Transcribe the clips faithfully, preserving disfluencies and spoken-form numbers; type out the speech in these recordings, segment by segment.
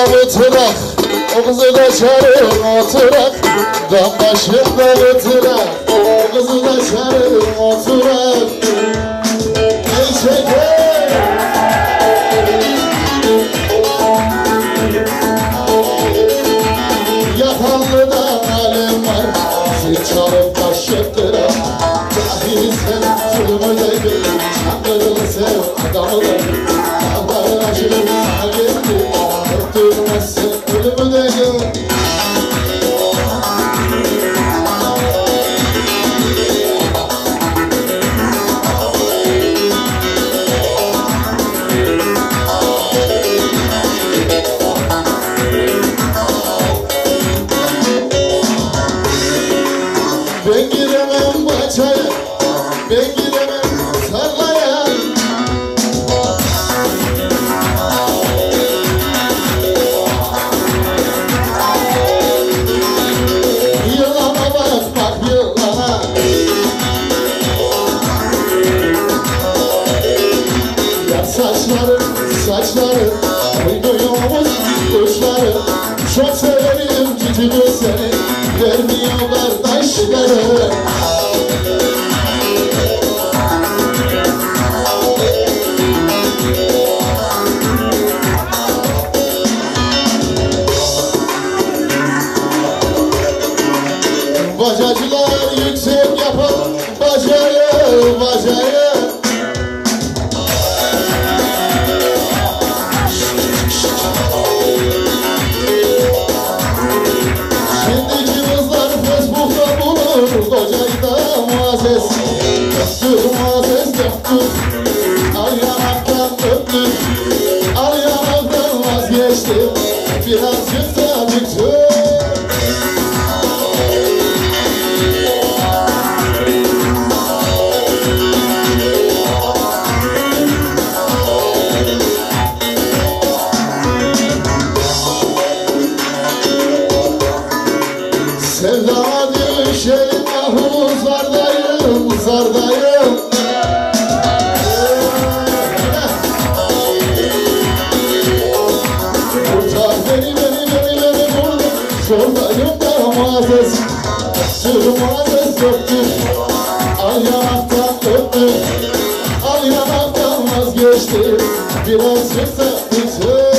bıtırak, o kızı da çarım oturak. Dam başında bıtırak, o kızı da çarım oturak. Ey şeker yakanlıdan alim var, zil çalıp taşı kırar. Cahil sen zulmü de gül, çakırını sev adamı da gül. Dağların aşırı sana geldi, öptürmezsin ölümü de gül. Ben giremem bahçeye, ben giremem tarlaya. Yılana bak bak yılana. Ya saçları saçları, uyduyumuz kuşları. Çok severim cici gözleri, vermiyor kardeşleri. Bacacılar yüksek yapar bacayı bacayı. Şimdiki kızlar Facebook'ta bulur kocayı da muazzez. Öptür muazzez öptür, al yanaktan öptür, al yanaktan vazgeçti, birazcık da büktür. Sevdama düşerim ahu zardayım, zardayım. Kurtar beni, beni, beni, beni burada. Zordayım da muazzez, öptür muazzez öptür, al yanaktan öptür, al yanaktan vazgeçti, birazcık da bitir.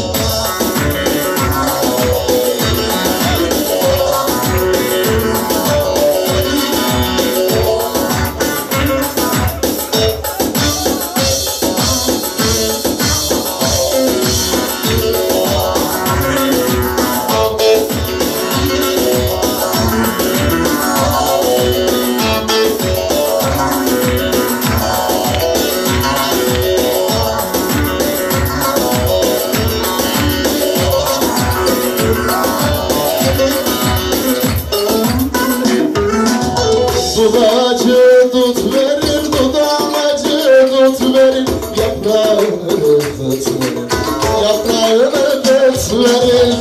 Dudacı tut verir, dudağım acı tut verir. Yaprağını tut verir, yaprağını tut verir.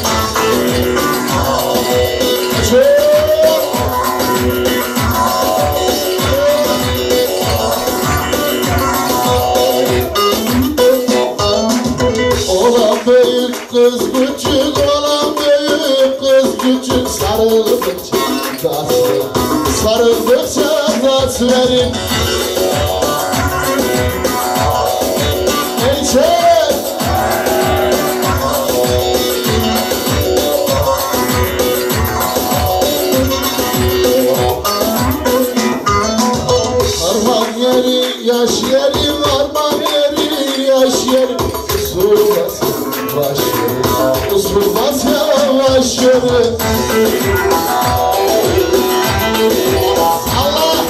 Olan büyük kız küçük, olan büyük kız küçük. Sarıldıkça das verir, sarıldıkça das verir. Elçer armağan yeri, yaş yeri, armağan yeri, yaş yeri. Usulmaz baş yeri, usulmaz yavaş yeri. Allah!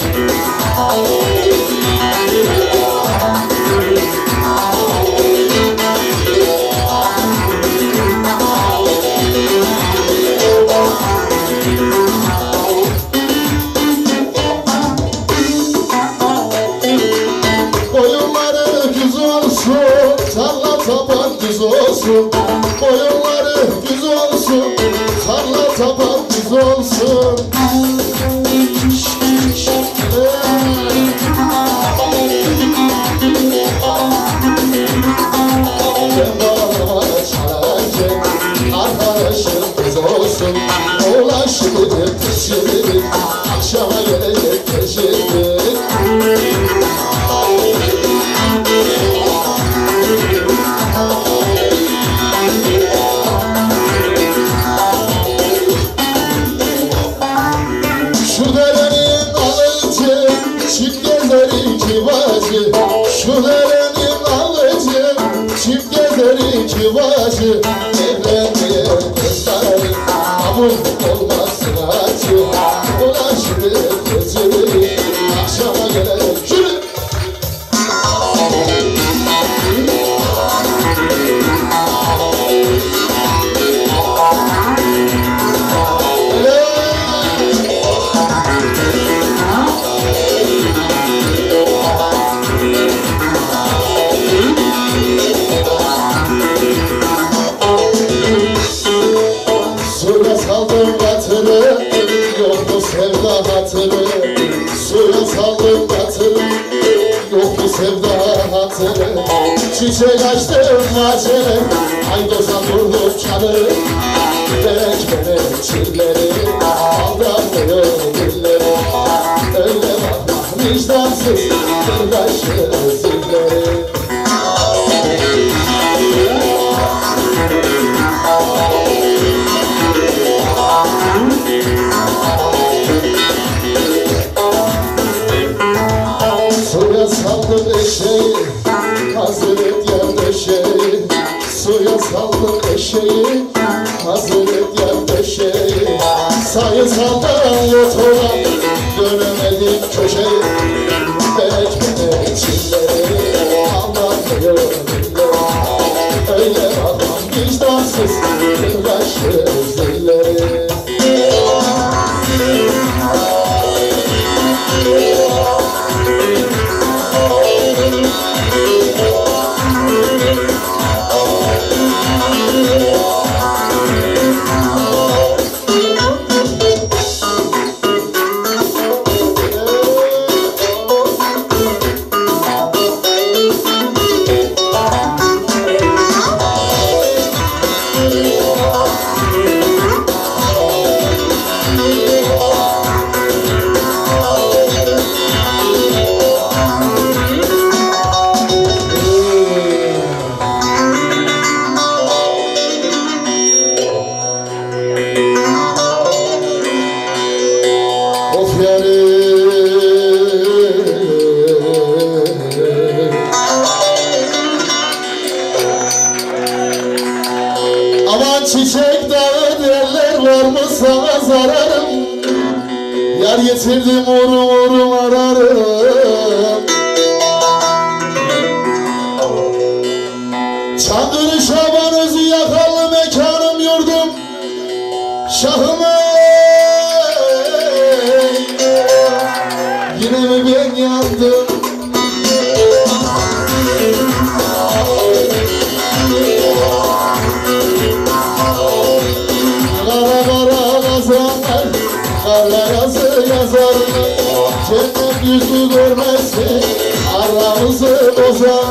Boyunları düz olsun, tarla taban düz olsun. Boyunları düz olsun, tarla taban düz olsun. Ben bağlama çalarken Yağmur olmasın acı, ulaşır gözü. Akşama gelen şunu. Suya saldım batırı, yok mu sevda hatırı. Suya saldım batırı, yok mu sevda hatırı. Çiçek açtım acele, aydoza vurdum çanı. Berek berek çilleri, aldanmıyor dilleri. Öyle bakma vicdansız, kırdaşı zilleri. Suya saldım eşeği, hazır et yer döşeği. Suya saldım eşeği, hazır et yer döşeği. Sayı saldım yotola, dönemedim köşeyi. Berek berek çilleri, anlatmıyor dilleri. Öyle bakmam vicdansız, kırbaşı zilleri. Aman çiçek dağı derler, var mı sana zararım? Yar getirdim uğrum uğrum ararım. Çankırı Şaban özü yakalı mekanım yurdum. Şahım ey, yine mi ben yandım? Kara kara kazanlar, kara yazı yazarlar. Cennet yüzü görmezse aramızı bozar.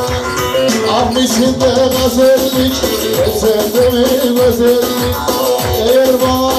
Ahmet'inde gazellik, sende mi gazellik? Eğer bana